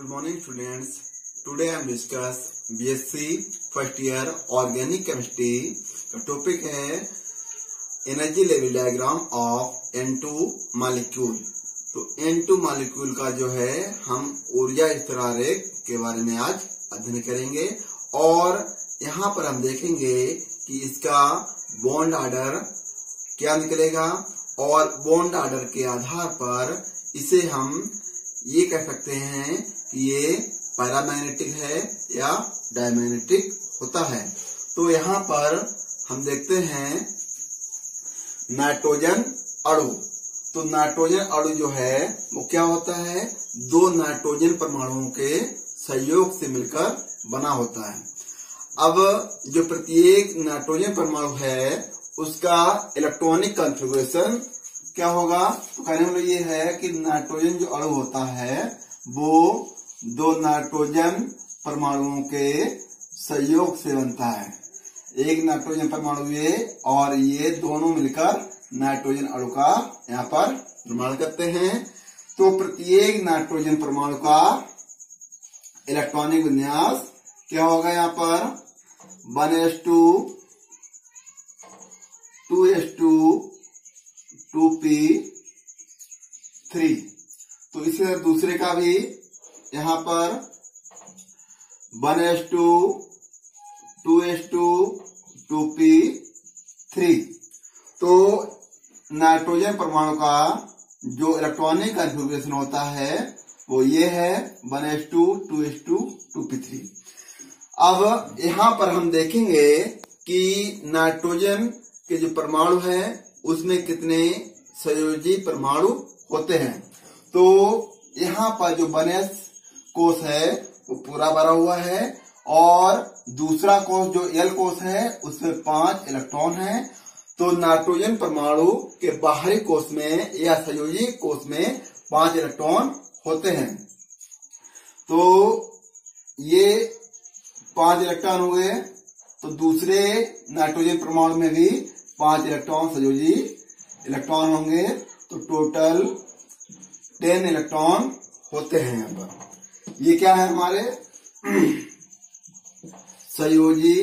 Good morning students. Today I am discuss BSc first year organic chemistry का topic है energy level diagram of N2 molecule. तो N2 molecule का जो है हम ऊर्जा स्थिरांक के बारे में आज अध्ययन करेंगे और यहाँ पर हम देखेंगे कि इसका बॉन्ड ऑर्डर क्या निकलेगा और बॉन्ड ऑर्डर के आधार पर इसे हम ये कह सकते हैं कि ये पैरामैग्नेटिक है या डायमैग्नेटिक होता है। तो यहाँ पर हम देखते हैं नाइट्रोजन अणु। तो नाइट्रोजन अणु जो है वो क्या होता है, दो नाइट्रोजन परमाणुओं के सहयोग से मिलकर बना होता है। अब जो प्रत्येक नाइट्रोजन परमाणु है उसका इलेक्ट्रॉनिक कॉन्फ़िगरेशन क्या होगा, तो कहने वाला ये है कि नाइट्रोजन जो अणु होता है वो दो नाइट्रोजन परमाणुओं के सहयोग से बनता है। एक नाइट्रोजन परमाणु ये और ये दोनों मिलकर नाइट्रोजन अणु का यहाँ पर निर्माण करते हैं। तो प्रत्येक नाइट्रोजन परमाणु का इलेक्ट्रॉनिक विन्यास क्या होगा, यहाँ पर 1s2 2s2 2p3। तो इसी तरह दूसरे का भी यहाँ पर 1s2 2s2 2p3। तो नाइट्रोजन परमाणु का जो इलेक्ट्रॉनिक कॉन्फ़िगरेशन होता है वो ये है 1s2 2s2 2p3। अब यहाँ पर हम देखेंगे कि नाइट्रोजन के जो परमाणु है उसमें कितने सहयोजी परमाणु होते हैं। तो यहाँ पर जो 1s कोष है वो पूरा भरा हुआ है और दूसरा कोष जो L कोष है उसमें 5 इलेक्ट्रॉन है। तो नाइट्रोजन परमाणु के बाहरी कोष में या सहयोजी कोष में 5 इलेक्ट्रॉन होते हैं। तो ये 5 इलेक्ट्रॉन हुए। तो दूसरे नाइट्रोजन परमाणु में भी 5 इलेक्ट्रॉन सहयोजी इलेक्ट्रॉन होंगे। तो टोटल 10 इलेक्ट्रॉन होते हैं। यहाँ पर ये क्या है, हमारे सहयोजी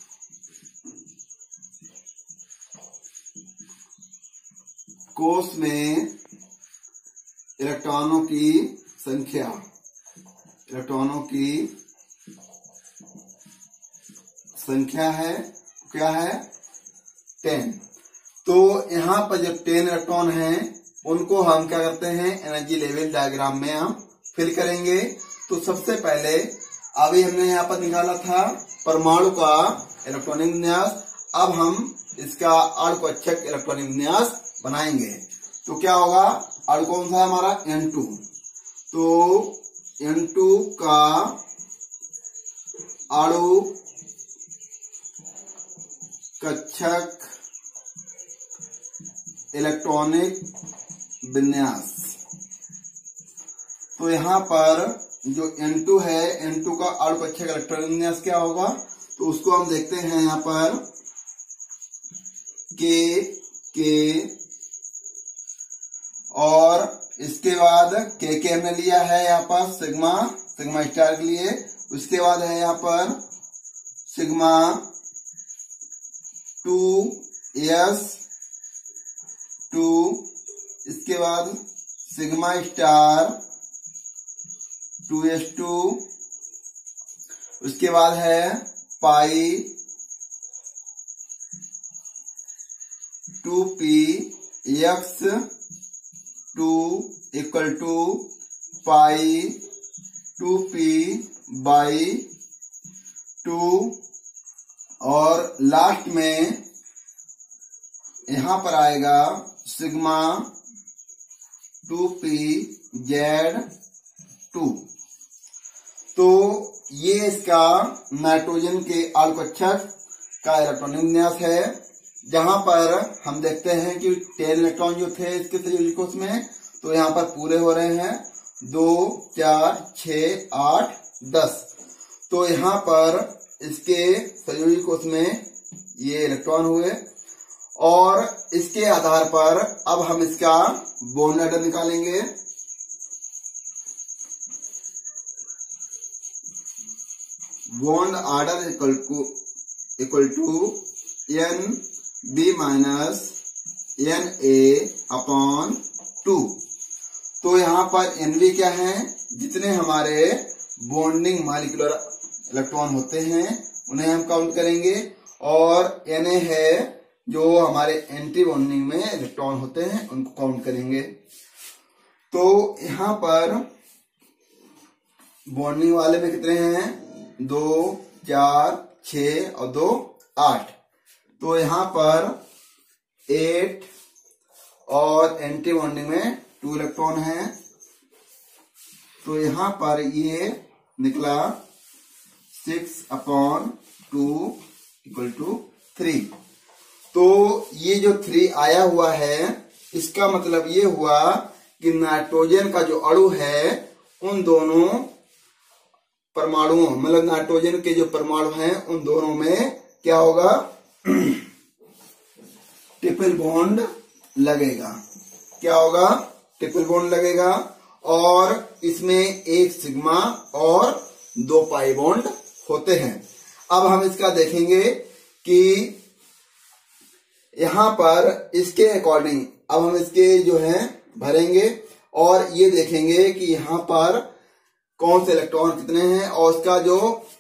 कोष में इलेक्ट्रॉनों की संख्या, इलेक्ट्रॉनों की संख्या है क्या है, 10। तो यहाँ पर जब 10 इलेक्ट्रॉन हैं उनको हम क्या करते हैं, एनर्जी लेवल डायग्राम में हम फिल करेंगे। तो सबसे पहले अभी हमने यहाँ पर निकाला था परमाणु का इलेक्ट्रॉनिक विन्यास। अब हम इसका अर्धपक्षक इलेक्ट्रॉनिक विन्यास बनाएंगे। तो क्या होगा, अणु कौन सा है हमारा, N2। तो N2 का अणु कक्षक इलेक्ट्रॉनिक विन्यास। तो यहाँ पर जो N2 है, N2 का अणुकक्षक इलेक्ट्रॉनिक विन्यास क्या होगा, तो उसको हम देखते हैं यहाँ पर K और इसके बाद K हमने लिया है यहाँ पर सिग्मा स्टार के लिए। उसके बाद है यहाँ पर सिग्मा 2s2, इसके बाद सिग्मा स्टार 2s2, उसके बाद है पाई 2p(x)2 equal to pi 2p/2 और लास्ट में यहां पर आएगा सिग्मा 2pz2। तो ये इसका नाइट्रोजन के अणुकक्षक का इलेक्ट्रॉनिक विन्यास है। जहां पर हम देखते हैं कि 10 इलेक्ट्रॉन जो थे इसके सहयोजी कोष में, तो यहाँ पर पूरे हो रहे हैं 2 4 6 8 10। तो यहाँ पर इसके सहयोजी कोष में ये इलेक्ट्रॉन हुए और इसके आधार पर अब हम इसका बॉन्ड ऑर्डर निकालेंगे। Bond order equal to N B minus N A upon 2। तो यहाँ पर एनबी क्या है, जितने हमारे बॉन्डिंग मॉलिक्यूलर इलेक्ट्रॉन होते हैं उन्हें हम काउंट करेंगे, और एन ए है जो हमारे एंटी बॉन्डिंग में इलेक्ट्रॉन होते हैं उनको काउंट करेंगे। तो यहाँ पर बॉन्डिंग वाले में कितने हैं, 2, 4, 6 और 2, 8। तो यहाँ पर 8 और एंटी बॉन्डिंग में 2 इलेक्ट्रॉन है। तो यहाँ पर ये निकला 6/2 इक्वल टू 3। तो ये जो 3 आया हुआ है इसका मतलब ये हुआ कि नाइट्रोजन का जो अणु है उन दोनों परमाणुओं, मतलब नाइट्रोजन के जो परमाणु हैं उन दोनों में क्या होगा, ट्रिपल बॉन्ड लगेगा। क्या होगा, ट्रिपल बॉन्ड लगेगा, और इसमें एक सिग्मा और 2 पाई बॉन्ड होते हैं। अब हम इसका देखेंगे कि यहां पर इसके अकॉर्डिंग अब हम इसके जो है भरेंगे और ये देखेंगे कि यहां पर कौन से इलेक्ट्रॉन कितने हैं, और उसका जो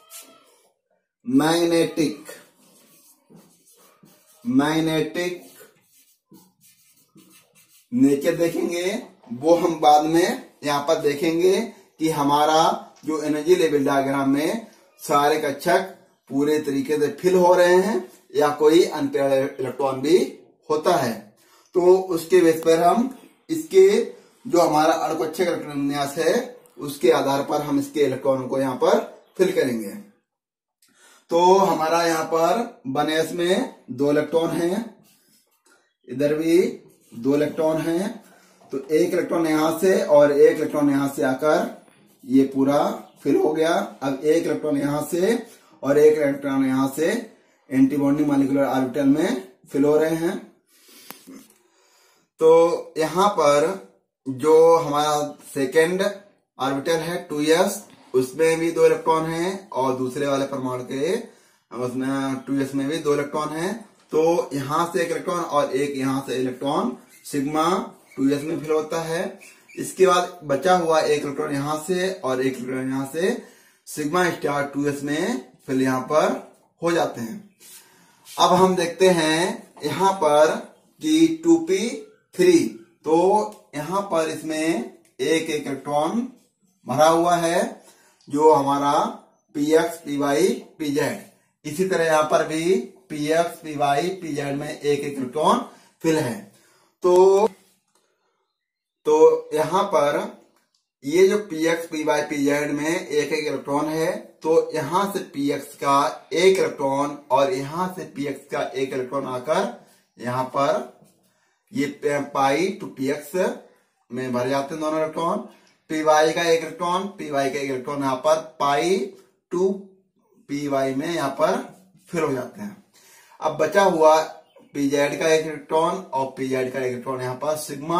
मैग्नेटिक नेचर देखेंगे, वो हम बाद में यहाँ पर देखेंगे कि हमारा जो एनर्जी लेवल डायग्राम में सारे कक्षक पूरे तरीके से फिल हो रहे हैं या कोई अनपेयर्ड इलेक्ट्रॉन भी होता है। तो उसके बेस पर हम इसके जो हमारा अणुकक्षक इलेक्ट्रॉन विन्यास है उसके आधार पर हम इसके इलेक्ट्रॉनों को यहाँ पर फिल करेंगे। तो हमारा यहाँ पर 1s में 2 इलेक्ट्रॉन हैं, इधर भी 2 इलेक्ट्रॉन हैं। तो 1 इलेक्ट्रॉन यहां से और 1 इलेक्ट्रॉन यहां से आकर ये पूरा फिल हो गया। अब 1 इलेक्ट्रॉन यहां से और 1 इलेक्ट्रॉन यहां से एंटी बॉन्डिंग मॉलिक्यूलर ऑर्बिटल में फिल हो रहे हैं। तो यहां पर जो हमारा सेकेंड ऑर्बिटल है 2s, उसमें भी 2 इलेक्ट्रॉन हैं, और दूसरे वाले परमाणु के उसमें 2s में भी 2 इलेक्ट्रॉन हैं। तो यहां से 1 इलेक्ट्रॉन और एक यहां से इलेक्ट्रॉन सिग्मा 2s में फिल होता है। इसके बाद बचा हुआ 1 इलेक्ट्रॉन यहां से और 1 इलेक्ट्रॉन यहां से सिग्मा स्टार 2s में फिल यहां पर हो जाते हैं। अब हम देखते हैं यहां पर कि 2p3, तो यहां पर इसमें एक इलेक्ट्रॉन भरा हुआ है जो हमारा px py pz। इसी तरह यहां पर भी px py pz में एक इलेक्ट्रॉन फिल है। तो यहां पर ये जो px py pz में एक इलेक्ट्रॉन है, तो यहां से px का 1 इलेक्ट्रॉन और यहां से px का 1 इलेक्ट्रॉन आकर यहां पर ये पाई टू px में भर जाते हैं दोनों इलेक्ट्रॉन। py का 1 इलेक्ट्रॉन, py का 1 इलेक्ट्रॉन यहाँ पर पाई टू py में यहाँ पर फिल हो जाते हैं। अब बचा हुआ pz का 1 इलेक्ट्रॉन और pz का 1 इलेक्ट्रॉन यहाँ पर सिग्मा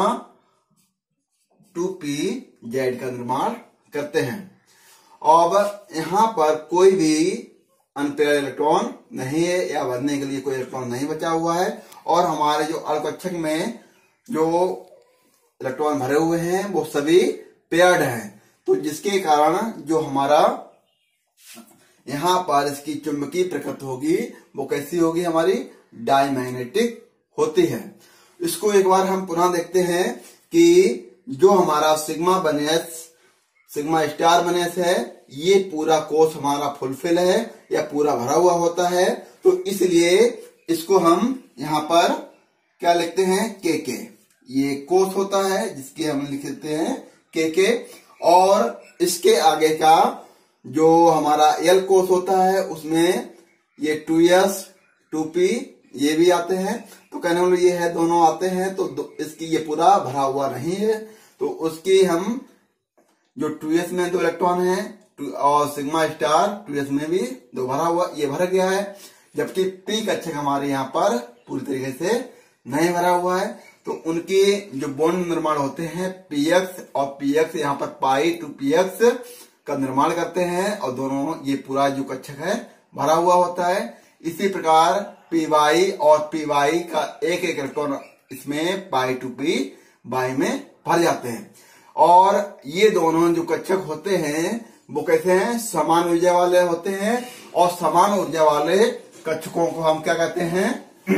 2pz का निर्माण करते हैं। अब यहाँ पर कोई भी अनपेयर इलेक्ट्रॉन नहीं है या भरने के लिए कोई इलेक्ट्रॉन नहीं बचा हुआ है, और हमारे जो अणुकक्षक में जो इलेक्ट्रॉन भरे हुए हैं वो सभी पेयर्ड हैं। तो जिसके कारण जो हमारा यहाँ पर इसकी चुंबकीय प्रकृति होगी वो कैसी होगी, हमारी डायमैग्नेटिक होती है। इसको एक बार हम पुनः देखते हैं कि जो हमारा सिग्मा स्टार बनेस है, ये पूरा कोष हमारा फुलफिल है या पूरा भरा हुआ होता है। तो इसलिए इसको हम यहाँ पर क्या लिखते हैं, के। ये कोष होता है जिसके हम लिखते हैं के, और इसके आगे का जो हमारा एल कोष होता है उसमें ये 2s 2p ये भी आते हैं। तो कहने वाले ये है दोनों आते हैं, तो इसकी ये पूरा भरा हुआ नहीं है। तो उसकी हम जो 2s में 2 इलेक्ट्रॉन है और सिग्मा स्टार 2s में भी 2 भरा हुआ, ये भर गया है। जबकि p कक्षक हमारे यहाँ पर पूरी तरीके से नहीं भरा हुआ है। तो उनके जो बॉन्ड निर्माण होते हैं px और px यहाँ पर पाई टू px का निर्माण करते हैं और दोनों ये पूरा जो कक्षक है भरा हुआ होता है। इसी प्रकार पी वाई और पी वाई का एक एक इलेक्ट्रॉन इसमें पाई टू पी वाई में भर जाते हैं। और ये दोनों जो कक्षक होते हैं वो कैसे हैं, समान ऊर्जा वाले होते हैं। और समान ऊर्जा वाले कक्षकों को हम क्या कहते हैं,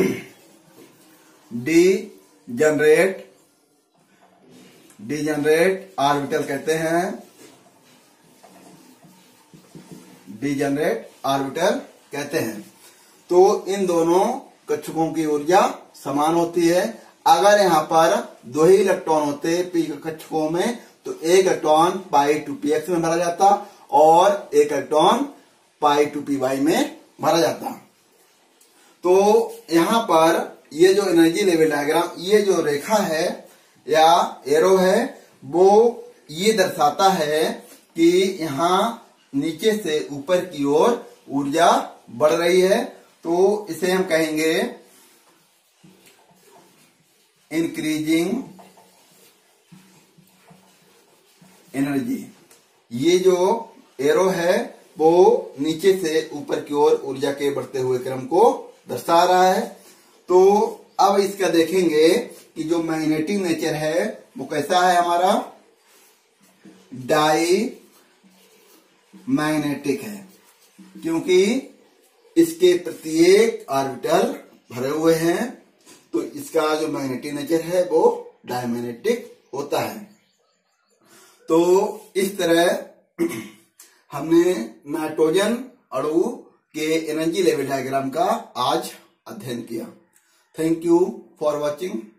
डीजनरेट ऑर्बिटल कहते हैं। डीजनरेट ऑर्बिटल कहते हैं। तो इन दोनों कक्षकों की ऊर्जा समान होती है। अगर यहाँ पर दो ही इलेक्ट्रॉन होते पी कक्षकों में तो एक electron pi two P X में भरा जाता और एक electron pi two P Y में भरा जाता। तो यहाँ पर ये जो एनर्जी लेवल डायग्राम, ये जो रेखा है या एरो है, वो ये दर्शाता है कि यहाँ नीचे से ऊपर की ओर ऊर्जा बढ़ रही है। तो इसे हम कहेंगे इंक्रीजिंग एनर्जी। ये जो एरो है वो नीचे से ऊपर की ओर ऊर्जा के बढ़ते हुए क्रम को दर्शा रहा है। तो अब इसका देखेंगे कि जो मैग्नेटिक नेचर है वो कैसा है हमारा, डाई मैग्नेटिक है, क्योंकि इसके प्रत्येक ऑर्बिटल भरे हुए हैं। तो इसका जो मैग्नेटिक नेचर है वो डायमैग्नेटिक होता है। तो इस तरह हमने नाइट्रोजन अणु के एनर्जी लेवल डायग्राम का आज अध्ययन किया। Thank you for watching.